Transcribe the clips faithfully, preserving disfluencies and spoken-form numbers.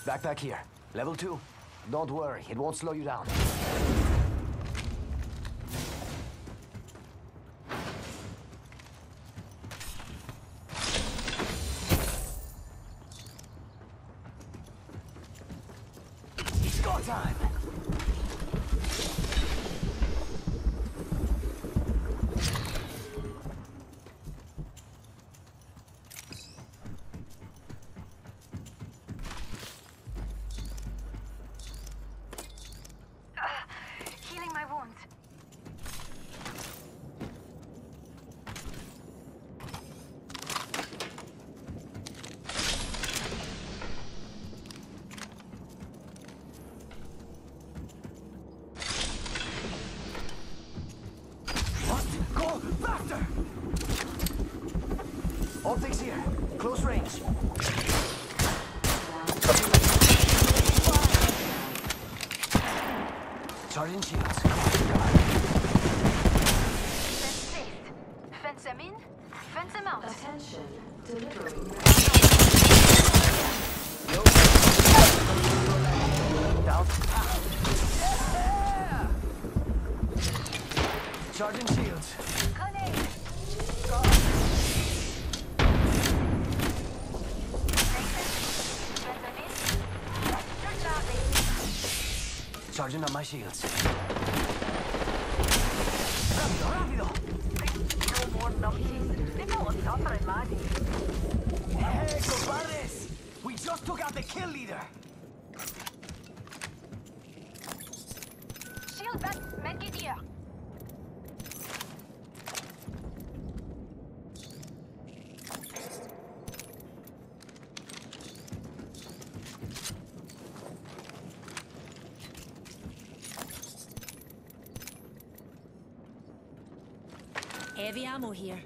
Backpack here. Level two. Don't worry, it won't slow you down. It's go time! Optics here. Close range. Charging shields. Fence placed. Fence them in. Fence them out. Attention. Delivering. Down. Yeah! Charging shields. Connect. Go. Charging on my shields. Rápido, rápido! No more numpties. They know what's suffering, lad. Hey, compadres! We just took out the kill leader! Shield back. Medkit here. Heavy ammo here.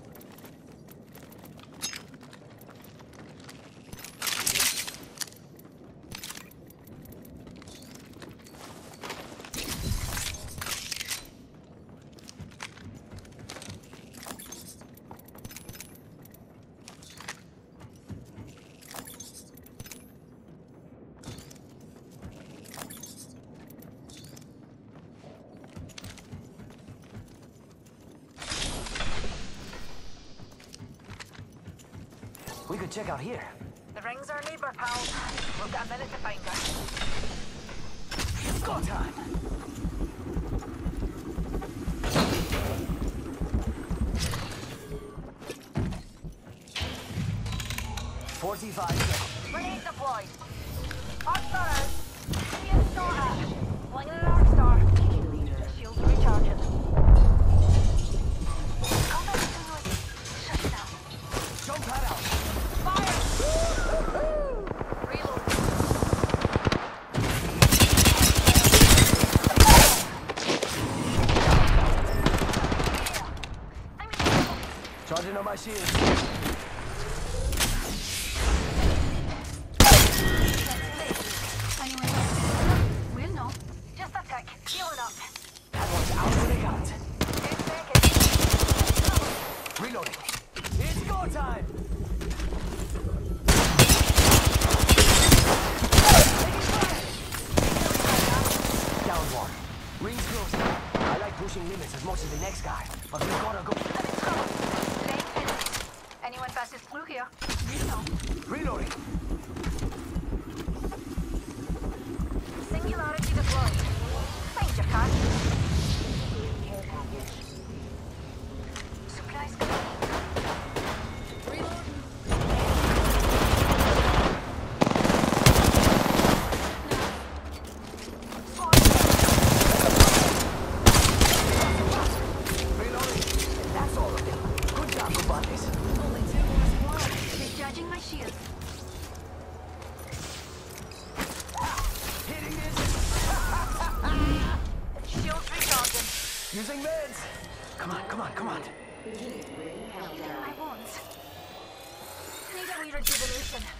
We could check out here. The ring's our neighbor, pal. We've got a minute to find her. It's go time! Forty-five seconds. Grenade deployed. Arc stars. Be a starter. Fling an arc star. Shields recharging. Combat continuity. Shut down. Jump pad out. Fire! Reload. Charging on my shield. We'll know. Just a tick. Healing up. That one's out for the count. Ten seconds. Reloading. It's go time! Down one. Rings close. I like pushing limits as much as the next guy, but we gotta go. Anyone passes through here? You know. Reloading. Singularity deployed. Find your card. Supplies coming. Reload. Reloading. That's all of them. Good job, compadres. Only two more squads. Recharging my shield. Hitting it. Shields recharging. Using meds. Come on, come on, come on. I won't. Need a wee rejuvenation.